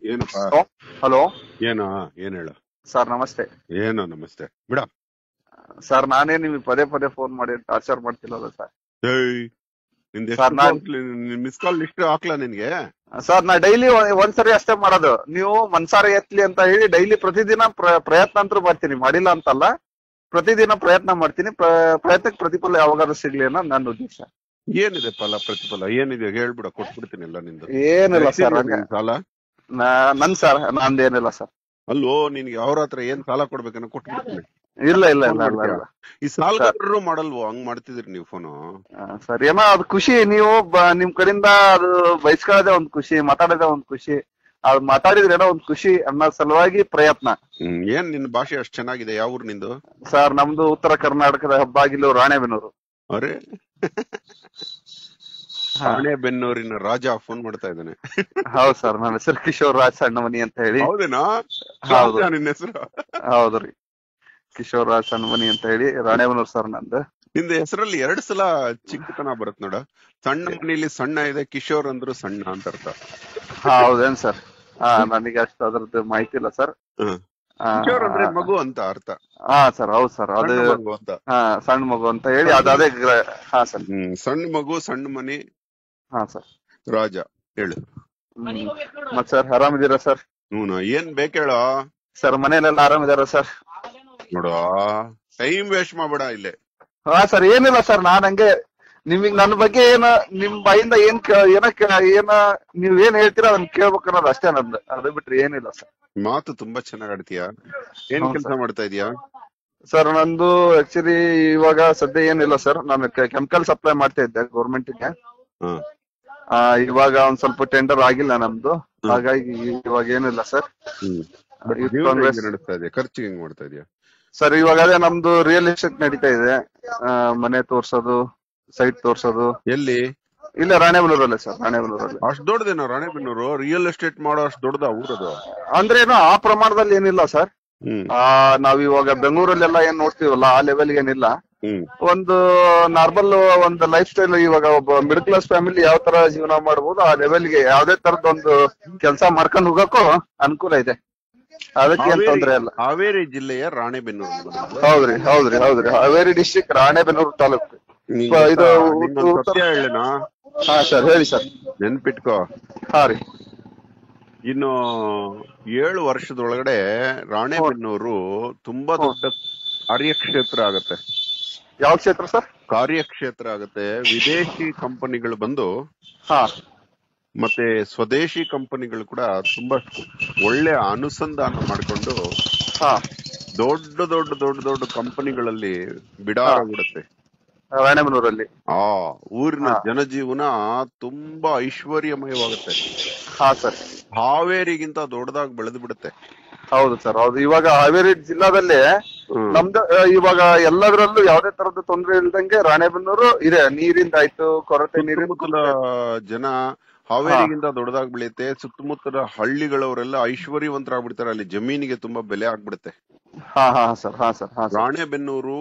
ಏನಪ್ಪಾ ಹಲೋ ಏನೋ ಏನ್ ಹೇಳ ಸರ್, ನಮಸ್ತೆ. ಏನೋ ನಮಸ್ತೆ ಬಿಡ. ಸರ್, ನಾನೇ ನಿಮಗೆ ಪದೇ ಪದೇ ಫೋನ್ ಮಾಡಿ ಟಾರ್ಚರ್ ಮಾಡ್ತಿಲ್ಲಲ್ಲ ಸರ್. ಏಯ್ ನಿಂದ ಸರ್, ಮಿಸ್ ಕಾಲ್ ಲಿಸ್ಟ್ ಹಾಕ್ಲಾ ನಿನ್ಗೆ? ಸರ್, ನಾ ಡೈಲಿ ಒಂದ್ಸರಿ ಅಷ್ಟೇ ಮಾಡೋದು. ನೀವು ಮನ್ಸಾರ ಎತ್ಲಿ ಅಂತ ಹೇಳಿ ಡೈಲಿ ಪ್ರತಿದಿನ ಪ್ರಯತ್ನ ಅಂತೂ ಮಾಡ್ತೀನಿ, ಮಾಡಿಲ್ಲ ಅಂತಲ್ಲ. ಪ್ರತಿದಿನ ಪ್ರಯತ್ನ ಮಾಡ್ತೀನಿ. ಪ್ರಯತ್ನಕ್ಕೆ ಪ್ರತಿಫಲ ಯಾವಾಗಾದ್ರೂ ಸಿಗ್ಲಿ ಅನ್ನೋ ನನ್ನ ಉದ್ದೇಶ. ಏನಿದೆ ಪ್ರತಿಫಲ ಏನಿದೆ ಹೇಳ್ಬಿಡ, ಕೊಟ್ಬಿಡ್ತೀನಿ ಎಲ್ಲ ನಿಂದು. ಏನಿಲ್ಲ ಸರ್, ಸಾಲ ನನ್ ಸರ್ ನಂದೇನಿಲ್ಲ ಸರ್. ಅಲ್ಲೋ ನಿನ್ಗೆ ಅವ್ರ ಹತ್ರ ಏನ್ ಸಾಲ ಕೊಡ್ಬೇಕನ್ನ ಕೊಟ್ಬಿಡ್ತೀನಿ. ಇಲ್ಲ ಇಲ್ಲ ಇಲ್ಲ ಇಲ್ಲ ಇಲ್ಲ ಈ ಸಾಲಗಾರರು ಮಾಡಲ್ವೋ? ಹಂಗ್ ಮಾಡ್ತಿದ್ರಿ ನೀವು ಫೋನು. ಸರ್, ಏನೋ ಅದು ಖುಷಿ. ನೀವು ನಿಮ್ ಕಡೆಯಿಂದ ಅದು ಬಯಸ್ಕೊಳ್ಳೋದೇ ಒಂದ್ ಖುಷಿ, ಮಾತಾಡೋದೇ ಒಂದ್ ಖುಷಿ. ಅದು ಮಾತಾಡಿದ್ರೆ ಏನೋ ಒಂದ್ ಖುಷಿ ಅನ್ನೋ ಸಲುವಾಗಿ ಪ್ರಯತ್ನ. ಏನ್ ನಿನ್ ಭಾಷೆ ಅಷ್ಟ್ ಚೆನ್ನಾಗಿದೆ? ಯಾವ ಊರ್ ನಿಂದು? ಸರ್, ನಮ್ದು ಉತ್ತರ ಕರ್ನಾಟಕದ ಹೆಬ್ಬಾಗಿಲು ರಾಣೆಬೆನ್ನೂರು. ಅರೆ ರಾಣೆಬೆನ್ನೂರಿನ ರಾಜ ಫೋನ್ ಮಾಡ್ತಾ ಇದ್ದಾನೆ. ಹೌದು ಸರ್, ನನ್ನ ಹೆಸರು ಕಿಶೋರ್ ರಾಜ್ ಸಣ್ಣಮನಿ ಅಂತ ಹೇಳಿ. ಹೌದೇನಾ? ಹೌದು, ನಿನ್ನ ಹೆಸರು? ಹೌದ್ರಿ, ಕಿಶೋರ್ ರಾಜ್ ಸಣ್ಣಮನಿ ಅಂತ ಹೇಳಿ ರಾಣೆಬೆನ್ನೂರು ಸರ್ ನಂದು. ನಿಂದ ಹೆಸರಲ್ಲಿ 2 ಸಲ ಚಿಕ್ಕತನ ಬರುತ್ ನೋಡ. ಸಣ್ಣ ಮನೇಲಿ ಸಣ್ಣ ಇದೆ, ಕಿಶೋರ್ ಅಂದ್ರು ಸಣ್ಣ ಅಂತ ಅರ್ಥ. ಹೌದೇನ್ ಸರ್? ನನಗೆ ಅಷ್ಟು ಅದ್ರದ್ದು ಮಾಹಿತಿ ಇಲ್ಲ ಸರ್. ಕಿಶೋರ್ ಅಂದ್ರೆ ಮಗು ಅಂತ ಅರ್ಥ. ಸರ್, ಹೌದು ಸರ್, ಅದು ಸಣ್ಣ ಮಗು ಅಂತ ಹೇಳಿ ಅದೇ. ಸರ್, ಸಣ್ಣ ಮಗು, ಸಣ್ಣ ಮನಿ. ಸರ್, ರಾಜ ಹೇಳು. ಮತ್ ಸರ್, ಆರಾಮಿದ್ದೀರಾ ಸರ್? ಏನ್ ಬೇಕೇಳ ಸರ್, ಮನೇಲೆಲ್ಲ ಆರಾಮಿದಾರ ಸರ್? ನೋಡ, ಟೈಮ್ ವೇಸ್ಟ್ ಮಾಡ್ಬೇಡ ಇಲ್ಲೇ. ಸರ್, ಏನಿಲ್ಲ ಸರ್, ನಾನ್ ಹಂಗೆ ನಿಮಗ್ ನನ್ನ ಬಗ್ಗೆ ನಿಮ್ ಬಾಯಿಂದ ಏನ ನೀವ್ ಏನ್ ಹೇಳ್ತೀರಾ ಅದನ್ನ ಕೇಳ್ಬೇಕು ಅನ್ನೋದು ಅಷ್ಟೇ ನಂದು. ಅದು ಬಿಟ್ರೆ ಏನಿಲ್ಲ ಸರ್. ಮಾತು ತುಂಬಾ ಚೆನ್ನಾಗ್ ಆಡ್ತೀಯ. ಏನ್ ಕೆಲಸ ಮಾಡ್ತಾ ಇದೀಯಾ? ಸರ್, ನಂದು ಆಕ್ಚುಲಿ ಇವಾಗ ಸದ್ಯ ಏನಿಲ್ಲ ಸರ್. ನಾನು ಕೆಮಿಕಲ್ ಸಪ್ಲೈ ಮಾಡ್ತಾ ಇದ್ದೆ ಗೌರ್ಮೆಂಟ್ಗೆ. ಇವಾಗ ಒಂದ್ ಸ್ವಲ್ಪ ಟೆಂಡರ್ ಆಗಿಲ್ಲ ನಮ್ದು, ಹಾಗಾಗಿ ಇವಾಗ ಏನಿಲ್ಲ ಸರ್. ಖರ್ಚಿಗೆ ಹೆಂಗ್ ಮಾಡ್ತಾ ಇದೀಯಾ ಸರ್? ಇವಾಗ ಅದೇ ನಮ್ದು ರಿಯಲ್ ಎಸ್ಟೇಟ್ ನಡೀತಾ ಇದೆ. ಮನೆ ತೋರ್ಸೋದು, ಸೈಟ್ ತೋರ್ಸೋದು. ಎಲ್ಲಿ? ಇಲ್ಲ, ರಾಣೆಬೆನ್ನೂರಲ್ಲೇ ಸರ್, ರಾಣೆಬೆನ್ನೂರಲ್ಲಿ. ಅಷ್ಟ್ ದೊಡ್ಡದೇನೋ ರಾಣೆಬೆನ್ನೂರು? ರಿಯಲ್ ಎಸ್ಟೇಟ್ ಮಾಡೋ ಅಷ್ಟ್ ದೊಡ್ಡದ ಊರದು? ಅಂದ್ರೆ ಏನೋ ಆ ಪ್ರಮಾಣದಲ್ಲಿ ಏನಿಲ್ಲ ಸರ್. ನಾವ್ ಇವಾಗ ಬೆಂಗಳೂರಲ್ಲೆಲ್ಲ ಏನ್ ನೋಡ್ತೀವಲ್ಲ ಆ ಲೆವೆಲ್ ಏನಿಲ್ಲ. ಒಂದು ನಾರ್ಮಲ್ ಒಂದು ಲೈಫ್ ಸ್ಟೈಲ್, ಇವಾಗ ಒಬ್ಬ ಮಿಡಲ್ ಕ್ಲಾಸ್ ಫ್ಯಾಮಿಲಿ ಯಾವ ತರ ಜೀವನ ಮಾಡ್ಬೋದು ಆ ಲೆವೆಲ್ಗೆ ಯಾವ್ದೇ ತರದೊಂದು ಕೆಲಸ ಮಾಡ್ಕೊಂಡು ಹೋಗಕ್ಕೂ ಅನುಕೂಲ ಇದೆ. ಅದಕ್ಕೆ ಏನ್ ತೊಂದ್ರೆ ಇಲ್ಲ. ಹಾವೇರಿ ಜಿಲ್ಲೆಯ ರಾಣೆಬೆನ್ನೂರು? ಹೌದ್ರಿ, ಹೌದ್ರಿ, ಹೌದ್ರಿ, ಹಾವೇರಿ ಡಿಸ್ಟ್ರಿಕ್ಟ್, ರಾಣೆಬೆನ್ನೂರು ತಾಲೂಕು. ಇದು ಹೇಳೇನಾ? ಸರ್, ಹೇಳಿ ಸರ್. ನೆನ್ಪಿಟ್ಕೋ. ರೀ. ಇನ್ನು 7 ವರ್ಷದೊಳಗಡೆ ರಾಣೆಬೆನ್ನೂರು ತುಂಬಾ ದೊಡ್ಡ ಕಾರ್ಯಕ್ಷೇತ್ರ ಆಗತ್ತೆ. ಯಾವ ಕ್ಷೇತ್ರ ಸರ್? ಕಾರ್ಯಕ್ಷೇತ್ರ ಆಗತ್ತೆ. ವಿದೇಶಿ ಕಂಪನಿಗಳು ಬಂದು ಮತ್ತೆ ಸ್ವದೇಶಿ ಕಂಪನಿಗಳು ಕೂಡ ತುಂಬಾ ಒಳ್ಳೆ ಅನುಸಂಧಾನ ಮಾಡಿಕೊಂಡು ದೊಡ್ಡ ದೊಡ್ಡ ದೊಡ್ಡ ದೊಡ್ಡ ಕಂಪನಿಗಳಲ್ಲಿ ಬಿಡಾರಾಗ್ಬಿಡತ್ತೆ ರಾಣೆಬೆನ್ನೂರಲ್ಲಿ. ಊರಿನ ಜನಜೀವನ ತುಂಬಾ ಐಶ್ವರ್ಯಮಯವಾಗುತ್ತೆ. ಸರ್, ಹಾವೇರಿಗಿಂತ ದೊಡ್ಡದಾಗಿ ಬೆಳೆದು ಬಿಡುತ್ತೆ. ಹೌದು ಸರ್, ಹೌದು. ಇವಾಗ ಹಾವೇರಿ ಜಿಲ್ಲಾದಲ್ಲಿ ನಮ್ದು ಇವಾಗ ಎಲ್ಲದರಲ್ಲೂ ಯಾವ್ದೇ ತರದ ತೊಂದರೆ ಇಲ್ದಂಗೆ ರಾಣೆಬೆನ್ನೂರು ಇದೆ. ನೀರಿಂದ ಆಯ್ತು, ಕೊರತೆ ನೀರಿನ ಜನ ಹಾವೇರಿಗಿಂತ ದೊಡ್ಡದಾಗಿ ಬೆಳೆಯುತ್ತೆ. ಸುತ್ತಮುತ್ತಲ ಹಳ್ಳಿಗಳವರೆಲ್ಲ ಐಶ್ವರ್ಯವಂತರಾಗ್ಬಿಡ್ತಾರೆ. ಅಲ್ಲಿ ಜಮೀನಿಗೆ ತುಂಬಾ ಬೆಲೆ ಆಗ್ಬಿಡುತ್ತೆ. ಸರ್, ರಾಣೆಬೆನ್ನೂರು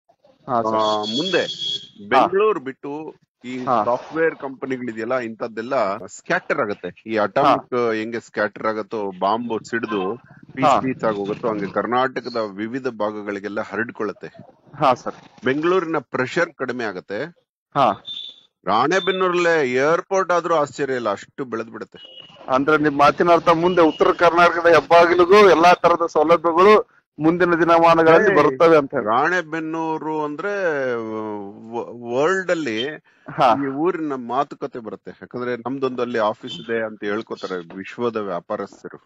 ಮುಂದೆ ಬೆಂಗಳೂರು ಬಿಟ್ಟು ಈ ಸಾಫ್ಟ್ವೇರ್ ಕಂಪನಿಗಳಿದೆಯಲ್ಲ, ಇಂಥದ್ದೆಲ್ಲ ಸ್ಕ್ಯಾಟರ್ ಆಗತ್ತೆ. ಈ ಅಟಾಮಿಕ್ ಹೆಂಗೆ ಸ್ಕ್ಯಾಟರ್ ಆಗತ್ತೋ, ಬಾಂಬ್ ಸಿಡಿದು ಪೀಸ್ ಆಗಿ ಹೋಗುತ್ತೋ, ಹಂಗೆ ಕರ್ನಾಟಕದ ವಿವಿಧ ಭಾಗಗಳಿಗೆಲ್ಲ ಹರಡ್ಕೊಳ್ಳುತ್ತೆ. ಬೆಂಗಳೂರಿನ ಪ್ರೆಷರ್ ಕಡಿಮೆ ಆಗತ್ತೆ. ರಾಣೆಬೆನ್ನೂರಲ್ಲೇ ಏರ್ಪೋರ್ಟ್ ಆದ್ರೂ ಆಶ್ಚರ್ಯ ಇಲ್ಲ, ಅಷ್ಟು ಬೆಳೆದ್ ಬಿಡುತ್ತೆ. ಅಂದ್ರೆ ನಿಮ್ ಮಾತಿನ ಅರ್ಥ ಮುಂದೆ ಉತ್ತರ ಕರ್ನಾಟಕದ ಹೆಬ್ಬಾಗಿಲಿಗೂ ಎಲ್ಲಾ ತರದ ಸೌಲಭ್ಯಗಳು ಮುಂದಿನ ದಿನಮಾನಗಳಲ್ಲಿ ಬರುತ್ತವೆ ಅಂತ. ರಾಣೆಬೆನ್ನೂರು ಅಂದ್ರೆ ವರ್ಲ್ಡ್ ಅಲ್ಲಿ ಈ ಊರಿನ ಮಾತುಕತೆ ಬರುತ್ತೆ. ಯಾಕಂದ್ರೆ ನಮ್ದೊಂದು ಅಲ್ಲಿ ಆಫೀಸ್ ಇದೆ ಅಂತ ಹೇಳ್ಕೊತಾರೆ ವಿಶ್ವದ ವ್ಯಾಪಾರಸ್ಥರು.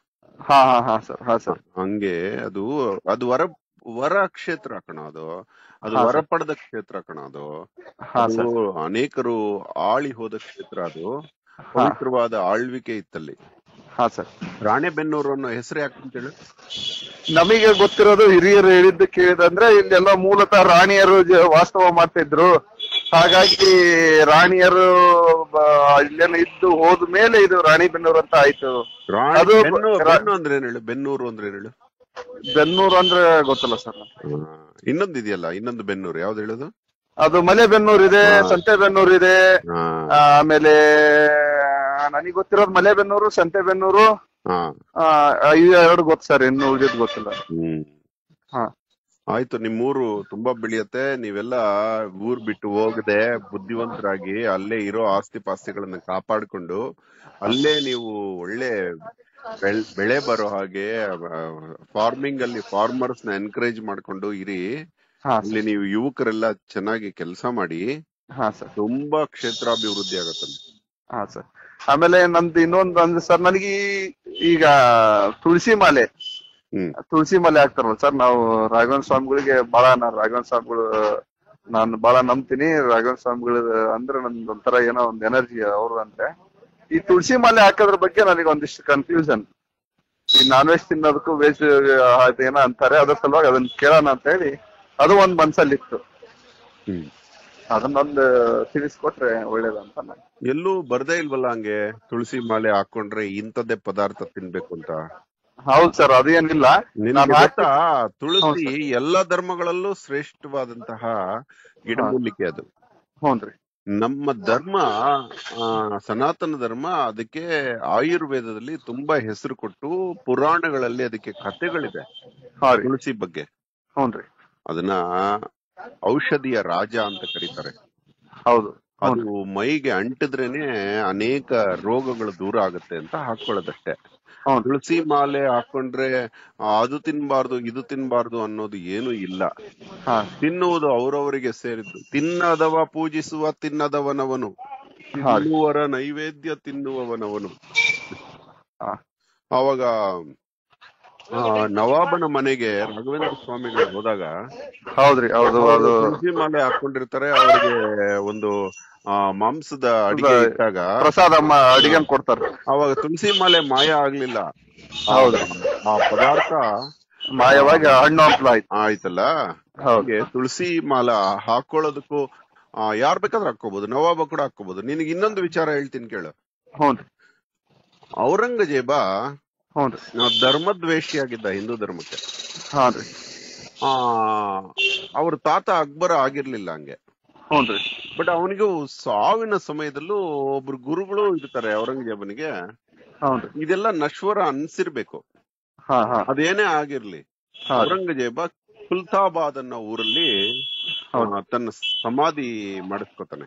ಹಂಗೆ ಅದು ವರ ಕ್ಷೇತ್ರ ಕಣ. ಅದು ವರ ಪಡೆದ ಕ್ಷೇತ್ರ ಕಣ. ಅದು ಅನೇಕರು ಆಳಿ ಹೋದ ಕ್ಷೇತ್ರ. ಅದು ಪವಿತ್ರವಾದ ಆಳ್ವಿಕೆ ಇತ್ತಲ್ಲಿ. ರಾಣೆಬೆನ್ನೂರು ಅನ್ನೋ ಹೆಸರು ಯಾಕಂತ ಹೇಳಿ? ನಮಗೆ ಗೊತ್ತಿರೋದು, ಹಿರಿಯರು ಹೇಳಿದ್ದು ಕೇಳಿದಂದ್ರೆ ಇಲ್ಲೆಲ್ಲ ಮೂಲತಃ ರಾಣಿಯರು ವಾಸ್ತವ ಮಾಡ್ತಿದ್ರು. ಹಾಗಾಗಿ ರಾಣಿಯರು ಇಲ್ಲೇನ ಇದ್ದು ಹೋದ್ಮೇಲೆ ಇದು ರಾಣಿಬೆನ್ನೂರು ಅಂತ ಆಯ್ತು. ಅಂದ್ರೆ ಏನ್ ಹೇಳು? ಬೆನ್ನೂರು ಅಂದ್ರೆ ಏನ್ ಹೇಳು? ಬೆನ್ನೂರು ಅಂದ್ರೆ ಗೊತ್ತಲ್ಲ ಸರ್. ಇನ್ನೊಂದು ಇದೆಯಲ್ಲ, ಇನ್ನೊಂದು ಬೆನ್ನೂರು ಯಾವ್ದು ಹೇಳುದು? ಅದು ಮಲೆಬೆನ್ನೂರು ಇದೆ, ಸಂತೆಬೆನ್ನೂರು ಇದೆ. ಆಮೇಲೆ ನನಗೆ ಗೊತ್ತಿರೋದು ಮಲೆಬೆನ್ನೂರು, ಸಂತೆಬೆನ್ನೂರು, ಇವು ಎರಡು ಗೊತ್ತು ಸರ್, ಇನ್ನು ಉಳಿದಿದ್ ಗೊತ್ತಿಲ್ಲ. ಹಾ ಆಯ್ತು, ನಿಮ್ಮೂರು ತುಂಬಾ ಬೆಳೆಯತ್ತೆ. ನೀವೆಲ್ಲ ಊರ್ ಬಿಟ್ಟು ಹೋಗದೆ ಬುದ್ಧಿವಂತರಾಗಿ ಅಲ್ಲೇ ಇರೋ ಆಸ್ತಿ ಪಾಸ್ತಿಗಳನ್ನ ಕಾಪಾಡ್ಕೊಂಡು ಅಲ್ಲೇ ನೀವು ಒಳ್ಳೆ ಬೆಳೆ ಬರೋ ಹಾಗೆ ಫಾರ್ಮಿಂಗ್ ಅಲ್ಲಿ ಫಾರ್ಮರ್ಸ್ ನ ಎನ್ಕರೇಜ್ ಮಾಡ್ಕೊಂಡು ಇರಿ. ಅಲ್ಲಿ ನೀವು ಯುವಕರೆಲ್ಲ ಚೆನ್ನಾಗಿ ಕೆಲಸ ಮಾಡಿ. ತುಂಬಾ ಕ್ಷೇತ್ರಾಭಿವೃದ್ಧಿ ಆಗತ್ತಲ್ಲಿ. ಹಾ ಸರ್. ಆಮೇಲೆ ನಂದು ಇನ್ನೊಂದು ಅಂದ್ರೆ ಸರ್, ನನಗೆ ಈಗ ತುಳಸಿ ಮಾಲೆ ಹಾಕ್ತಾರಲ್ಲ ಸರ್, ನಾವು ರಾಘವೇಂದ್ರ ಸ್ವಾಮಿಗಳಿಗೆ ರಾಘವೇಂದ್ರ ಸ್ವಾಮಿಗಳು ನಾನು ಬಹಳ ನಂಬ್ತೀನಿ. ರಾಘವೇಂದ್ರ ಸ್ವಾಮಿಗಳು ಅಂದ್ರೆ ನನ್ಗೆ ಒಂಥರ ಏನೋ ಒಂದು ಎನರ್ಜಿ ಅವ್ರು ಅಂದ್ರೆ. ಈ ತುಳಸಿ ಮಾಲೆ ಹಾಕೋದ್ರ ಬಗ್ಗೆ ನನಗೆ ಒಂದಿಷ್ಟು ಕನ್ಫ್ಯೂಷನ್. ಈ ನಾನ್ ವೆಜ್ ತಿನ್ನೋದಕ್ಕೂ ವೆಜ್ ಅದೇನೋ ಅಂತಾರೆ, ಅದ್ರ ಸಲುವಾಗಿ ಅದನ್ನ ಕೇಳೋಣ ಅಂತ ಹೇಳಿ ಅದು ಒಂದ್ ಮನ್ಸಲ್ಲಿತ್ತು. ಅದನ್ನೊಂದು ತಿಳಿಸ್ಕೊಟ್ರೆ ಒಳ್ಳೇದಂತ. ಎಲ್ಲೂ ಬರ್ದೇ ಇಲ್ವಲ್ಲ ಹಂಗೆ ತುಳಸಿ ಮಾಲೆ ಹಾಕೊಂಡ್ರೆ ಇಂಥದ್ದೇ ಪದಾರ್ಥ ತಿನ್ಬೇಕು ಅಂತ? ಹೌದು ಸರ್, ಅದೇನಿಲ್ಲ. ತುಳಸಿ ಎಲ್ಲಾ ಧರ್ಮಗಳಲ್ಲೂ ಶ್ರೇಷ್ಠವಾದಂತಹ ಗಿಡಮೂಲಿಕೆ ಅದು. ಹ್ಞೂನ್ರಿ. ನಮ್ಮ ಧರ್ಮ ಸನಾತನ ಧರ್ಮ ಅದಕ್ಕೆ ಆಯುರ್ವೇದದಲ್ಲಿ ತುಂಬಾ ಹೆಸರು ಕೊಟ್ಟು ಪುರಾಣಗಳಲ್ಲಿ ಅದಕ್ಕೆ ಕಥೆಗಳಿದೆ ತುಳಸಿ ಬಗ್ಗೆ. ಹ್ಞೂನ್ರಿ. ಅದನ್ನ ಔಷಧಿಯ ರಾಜ ಅಂತ ಕರೀತಾರೆ. ಹೌದು. ಅದು ಮೈಗೆ ಅಂಟಿದ್ರೇನೆ ಅನೇಕ ರೋಗಗಳು ದೂರ ಆಗುತ್ತೆ ಅಂತ ಹಾಕೊಳ್ಳೋದಷ್ಟೇ. ತುಳಸಿ ಮಾಲೆ ಹಾಕೊಂಡ್ರೆ ಅದು ತಿನ್ಬಾರ್ದು ಇದು ತಿನ್ಬಾರ್ದು ಅನ್ನೋದು ಏನು ಇಲ್ಲ. ತಿನ್ನುವುದು ಅವರವರಿಗೆ ಸೇರಿದ್ದು. ತಿನ್ನದವ ಪೂಜಿಸುವ ತಿನ್ನದವನವನು, ತಿನ್ನುವರ ನೈವೇದ್ಯ ತಿನ್ನುವವನವನು. ಅವಾಗ ನವಾಬನ ಮನೆಗೆ ರಾಘವೇಂದ್ರ ಸ್ವಾಮಿಗಳು ಹೋದಾಗ ತುಳಸಿ ಮಾಲೆ ಹಾಕೊಂಡಿರ್ತಾರೆ. ಅವ್ರಿಗೆ ಒಂದು ಮಾಂಸದ ಅಡಿಗೆ ಇಟ್ಟಾಗ ಪ್ರಸಾದ ಅಡಿಗೆ ಕೊಡ್ತಾರೆ. ಅವಾಗ ತುಳಸಿ ಮಾಲೆ ಮಾಯ ಆಗ್ಲಿಲ್ಲ, ಆ ಪದಾರ್ಥ ಮಾಯವಾಗಿ ಹಣ್ಣು ಹಂಪಲ ಆಯ್ತಲ್ಲ. ಹಾಗೆ ತುಳಸಿ ಮಾಲ ಹಾಕೊಳ್ಳೋದಕ್ಕೂ ಯಾರ್ ಬೇಕಾದ್ರೂ ಹಾಕೋಬಹುದು, ನವಾಬ ಕೂಡ ಹಾಕೋಬಹುದು. ನಿನಗೆ ಇನ್ನೊಂದು ವಿಚಾರ ಹೇಳ್ತೀನಿ ಕೇಳು. ಔರಂಗಜೇಬ ಧರ್ಮದ್ವೇಷಿಯಾಗಿದ್ದ ಹಿಂದೂ ಧರ್ಮಕ್ಕೆ. ಅವ್ರ ತಾತ ಅಕ್ಬರ ಆಗಿರ್ಲಿಲ್ಲ ಹಂಗೆ. ಬಟ್ ಅವನಿಗೂ ಸಾವಿನ ಸಮಯದಲ್ಲೂ ಒಬ್ರು ಗುರುಗಳು ಇರ್ತಾರೆ ಔರಂಗಜೇಬನಿಗೆ. ಇದೆಲ್ಲ ನಶ್ವರ ಅನ್ಸಿರ್ಬೇಕು, ಅದೇನೇ ಆಗಿರ್ಲಿ. ಔರಂಗಜೇಬ ಕುಲ್ತಾಬಾದ್ ಅನ್ನೋ ಊರಲ್ಲಿ ತನ್ನ ಸಮಾಧಿ ಮಾಡಿಸ್ಕೊತಾನೆ.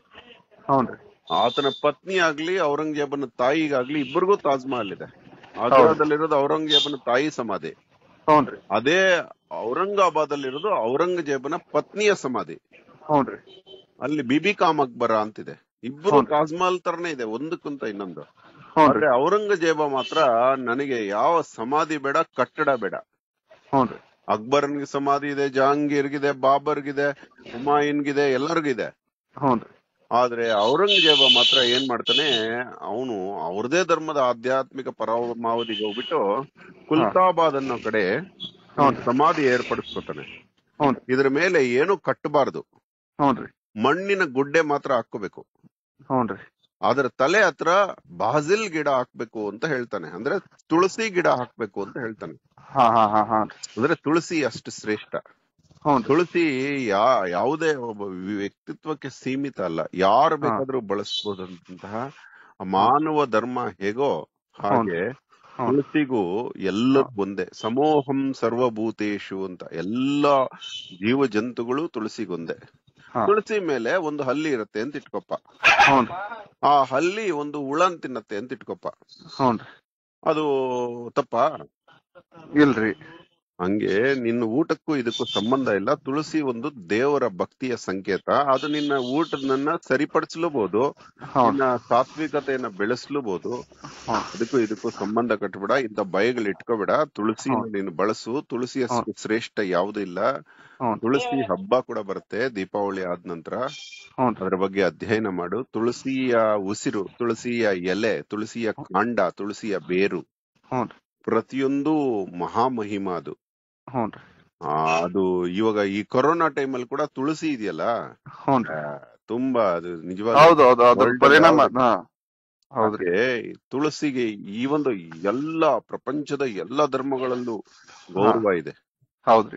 ಆತನ ಪತ್ನಿ ಆಗ್ಲಿ ಔರಂಗಜೇಬನ ತಾಯಿಗಾಗ್ಲಿ ಇಬ್ಬರಿಗೂ ತಾಜ್ ಮಹಲ್ ಇದೆ. ಆಗ್ರಾದಲ್ಲಿರೋದು ಔರಂಗಜೇಬನ ತಾಯಿ ಸಮಾಧಿ, ಅದೇ ಔರಂಗಾಬಾದ್ ಅಲ್ಲಿರೋದು ಔರಂಗಜೇಬನ ಪತ್ನಿಯ ಸಮಾಧಿ. ಅಲ್ಲಿ ಬಿಬಿ ಕಾಮ್ ಅಕ್ಬರ ಅಂತಿದೆ. ಇಬ್ಬರು ತಾಜ್ ಮಹಲ್ ತರನೇ ಇದೆ ಒಂದಕ್ಕಿಂತ ಇನ್ನೊಂದು. ಆದ್ರೆ ಔರಂಗಜೇಬ ಮಾತ್ರ ನನಗೆ ಯಾವ ಸಮಾಧಿ ಬೇಡ, ಕಟ್ಟಡ ಬೇಡ. ಅಕ್ಬರನ್ಗೆ ಸಮಾಧಿ ಇದೆ, ಜಹಾಂಗೀರ್ಗಿದೆ, ಬಾಬರ್ಗಿದೆ, ಹುಮಾಯೂನ್ಗಿದೆ, ಎಲ್ಲರಿಗಿದೆ. ಆದ್ರೆ ಔರಂಗಜೇಬ ಮಾತ್ರ ಏನ್ ಮಾಡ್ತಾನೆ, ಅವನು ಅವ್ರದೇ ಧರ್ಮದ ಆಧ್ಯಾತ್ಮಿಕ ಪರಮಾವಧಿಗೆ ಹೋಗ್ಬಿಟ್ಟು ಕುಲ್ತಾಬಾದ್ ಅನ್ನೋ ಕಡೆ ಸಮಾಧಿ ಏರ್ಪಡಿಸ್ಕೊತಾನೆ. ಇದ್ರ ಮೇಲೆ ಏನು ಕಟ್ಟಬಾರ್ದು, ಮಣ್ಣಿನ ಗುಡ್ಡೆ ಮಾತ್ರ ಹಾಕೋಬೇಕು. ಅದರ ತಲೆ ಹತ್ರ ಬಾಜಿಲ್ ಗಿಡ ಹಾಕ್ಬೇಕು ಅಂತ ಹೇಳ್ತಾನೆ. ಅಂದ್ರೆ ತುಳಸಿ ಗಿಡ ಹಾಕ್ಬೇಕು ಅಂತ ಹೇಳ್ತಾನೆ. ಅಂದ್ರೆ ತುಳಸಿ ಅಷ್ಟು ಶ್ರೇಷ್ಠ. ತುಳಸಿ ಯಾವುದೇ ಒಬ್ಬ ವ್ಯಕ್ತಿತ್ವಕ್ಕೆ ಸೀಮಿತ ಅಲ್ಲ, ಯಾರು ಬೇಕಾದ್ರೂ ಬಳಸಬಹುದಂತಹ ಮಾನವ ಧರ್ಮ ಹೇಗೋ ಹಾಗೆ ತುಳಸಿಗೂ ಎಲ್ಲಕ್ಕೂ ಒಂದೇ. ಸಮೋಹಂ ಸರ್ವಭೂತೇಶು ಅಂತ ಎಲ್ಲಾ ಜೀವ ಜಂತುಗಳು ತುಳಸಿಗೊಂದೇ. ತುಳಸಿ ಮೇಲೆ ಒಂದು ಹಲ್ಲಿ ಇರುತ್ತೆ ಅಂತ ಇಟ್ಕೊಪ್ಪ, ಆ ಹಲ್ಲಿ ಒಂದು ಹುಳನ್ ತಿನ್ನತ್ತೆ ಅಂತ ಇಟ್ಕೊಪ್ಪ, ಅದು ತಪ್ಪ? ಇಲ್ರಿ. ಹಂಗೆ ನಿನ್ನ ಊಟಕ್ಕೂ ಇದಕ್ಕೂ ಸಂಬಂಧ ಇಲ್ಲ. ತುಳಸಿ ಒಂದು ದೇವರ ಭಕ್ತಿಯ ಸಂಕೇತ. ಅದು ನಿನ್ನ ಊಟದನ್ನ ಸರಿಪಡಿಸಲೂಬಹುದು, ನಿನ್ನ ಸಾತ್ವಿಕತೆಯನ್ನ ಬೆಳೆಸಲೂಬಹುದು. ಅದಕ್ಕೂ ಇದಕ್ಕೂ ಸಂಬಂಧ ಕಟ್ಬೇಡ, ಇಂಥ ಭಯಗಳು ಇಟ್ಕೋಬೇಡ. ತುಳಸಿನ ನೀನು ಬಳಸು. ತುಳಸಿಯ ಶ್ರೇಷ್ಠ ಯಾವ್ದು ಇಲ್ಲ. ತುಳಸಿ ಹಬ್ಬ ಕೂಡ ಬರುತ್ತೆ ದೀಪಾವಳಿ ಆದ ನಂತರ, ಅದರ ಬಗ್ಗೆ ಅಧ್ಯಯನ ಮಾಡು. ತುಳಸಿಯ ಉಸಿರು, ತುಳಸಿಯ ಎಲೆ, ತುಳಸಿಯ ಕಾಂಡ, ತುಳಸಿಯ ಬೇರು, ಪ್ರತಿಯೊಂದು ಮಹಾಮಹಿಮ ಅದು. ಅದು ಇವಾಗ ಈ ಕೊರೋನಾ ಟೈಮಲ್ಲಿ ಕೂಡ ತುಳಸಿ ಇದೆಯಲ್ಲ, ತುಂಬಾ ಅದು ನಿಜವಾದ ತುಳಸಿಗೆ ಈ ಒಂದು ಎಲ್ಲ ಪ್ರಪಂಚದ ಎಲ್ಲಾ ಧರ್ಮಗಳಲ್ಲೂ ಗೌರವ ಇದೆ. ಹೌದ್ರಿ.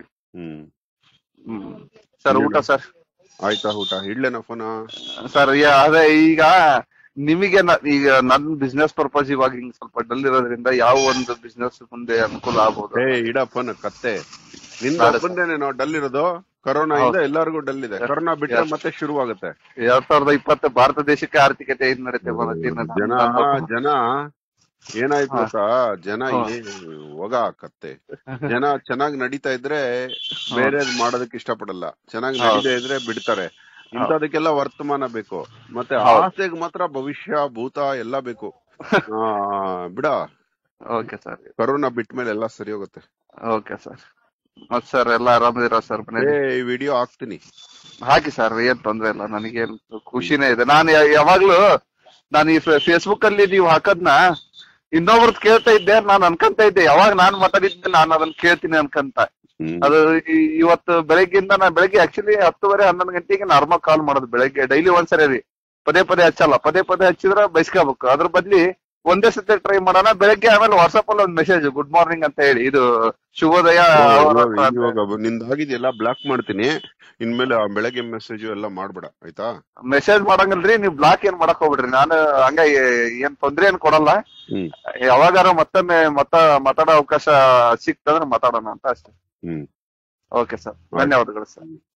ಸರ್ ಊಟ ಸರ್ ಆಯ್ತಾ? ಊಟ ಇಡ್ಲೇನ ಫೋನ ಸರ್? ಅದೇ ಈಗ ನಿಮಗೆ ಈಗ ನನ್ ಬಿಸ್ನೆಸ್ ಪರ್ಪಸ್ ಇವಾಗ ಹಿಂಗ್ ಸ್ವಲ್ಪ ಡಲ್ ಇರೋದ್ರಿಂದ ಯಾವ ಒಂದು ಬಿಸ್ನೆಸ್ ಮುಂದೆ ಅನುಕೂಲ ಆಗ್ಬೋದು? ಇಡಪ್ಪನ ಕತ್ತೆ, ನಿಂದ ಒಬ್ಬಂದೇನೇನೋ ಡಲ್ ಇರೋದು? ಕೊರೋನಾ ಇಂದ ಎಲ್ಲರಿಗೂ ಡಲ್ ಇದೆ. ಕೊರೋನಾ ಬಿಟ್ರೆ ಮತ್ತೆ ಶುರುವಾಗುತ್ತೆ. 2020 ಭಾರತ ದೇಶಕ್ಕೆ ಆರ್ಥಿಕತೆ ಏನ್ ನಡೀತೆ ಜನ ಏನಾಯ್ತು ಗೊತ್ತಾ? ಜನ ಹೋಗ ಕತ್ತೆ. ಜನ ಚೆನ್ನಾಗ್ ನಡೀತಾ ಇದ್ರೆ ಬೇರೆ ಮಾಡೋದಕ್ಕೆ ಇಷ್ಟಪಡಲ್ಲ, ಚೆನ್ನಾಗ್ ನಡೀತಾ ಇದ್ರೆ ಬಿಡ್ತಾರೆ. ಇಂಥದಕ್ಕೆಲ್ಲ ವರ್ತಮಾನ ಬೇಕು, ಮತ್ತೆ ಆಸೆಗೆ ಮಾತ್ರ ಭವಿಷ್ಯ ಭೂತ ಎಲ್ಲ ಬೇಕು. ಬಿಡ. ಓಕೆ ಸರ್, ಕೊರೋನಾ ಬಿಟ್ಮೇಲೆ ಎಲ್ಲ ಸರಿ ಹೋಗುತ್ತೆ. Okay sir. ಮತ್ ಸರ್ ಎಲ್ಲ ಆರಾಮಿದ್ದೀರಾ ಸರ್? ಈ ವಿಡಿಯೋ ಹಾಕ್ತೀನಿ, ಹಾಕಿ ಸರ್, ಏನ್ ತೊಂದ್ರೆ ಇಲ್ಲ, ನನಗೇನ್ ಖುಷಿನೇ ಇದೆ. ನಾನು ಯಾವಾಗ್ಲೂ ನಾನು ಈ ಫೇಸ್ಬುಕ್ ಅಲ್ಲಿ ನೀವು ಹಾಕದ್ನ ಇನ್ನೊಬ್ರದ್ ಕೇಳ್ತಾ ಇದ್ದೆ. ನಾನು ಅನ್ಕಂತ ಇದ್ದೆ ಯಾವಾಗ ನಾನ್ ಮಾತಾಡಿದ್ದೆ ನಾನು ಅದನ್ನ ಕೇಳ್ತೀನಿ ಅನ್ಕಂತ. ಅದು ಇವತ್ತು ಬೆಳಗ್ಗಿಂದ ನಾನು ಬೆಳಗ್ಗೆ ಆಕ್ಚುಲಿ 10:30 11 ಗಂಟೆಗೆ ನಾರ್ಮಲ್ ಕಾಲ್ ಮಾಡೋದು ಬೆಳಗ್ಗೆ ಡೈಲಿ ಒಂದ್ಸರಿ ರೀ. ಪದೇ ಹಚ್ಚಲ್ಲ, ಪದೇ ಹಚ್ಚಿದ್ರ ಬಯಸ್ಕೋಬೇಕು. ಅದ್ರ ಬದ್ಲಿ ಒಂದೇ ಸತಿ ಟ್ರೈ ಮಾಡೋಣ ಬೆಳಗ್ಗೆ. ಆಮೇಲೆ ವಾಟ್ಸ್ಆಪ್ ಅಲ್ಲಿ ಒಂದ್ ಮೆಸೇಜ್ ಗುಡ್ ಮಾರ್ನಿಂಗ್ ಅಂತ ಹೇಳಿ, ಇದು ಶುಭೋದಯ ನಿಂದಾಗಿದೆಲ್ಲ ಬ್ಲಾಕ್ ಮಾಡ್ತೀನಿ. ಇನ್ಮೇಲೆ ಬೆಳಗ್ಗೆ ಮೆಸೇಜ್ ಎಲ್ಲ ಮಾಡ್ಬೇಡ ಆಯ್ತಾ? ಮೆಸೇಜ್ ಮಾಡಂಗಲ್ರಿ, ನೀವ್ ಬ್ಲಾಕ್ ಏನ್ ಮಾಡಕ್ ಹೋಗ್ಬಿಡ್ರಿ. ನಾನು ಹಂಗ ಏನ್ ತೊಂದ್ರೆ ಏನ್ ಕೊಡಲ್ಲ. ಯಾವಾಗಾರ ಮತ್ತೊಮ್ಮೆ ಮಾತಾಡೋ ಅವಕಾಶ ಸಿಕ್ತಂದ್ರೆ ಮಾತಾಡೋಣ ಅಂತ ಅಷ್ಟೇ. ಓಕೆ ಸರ್, ಧನ್ಯವಾದಗಳು ಸರ್.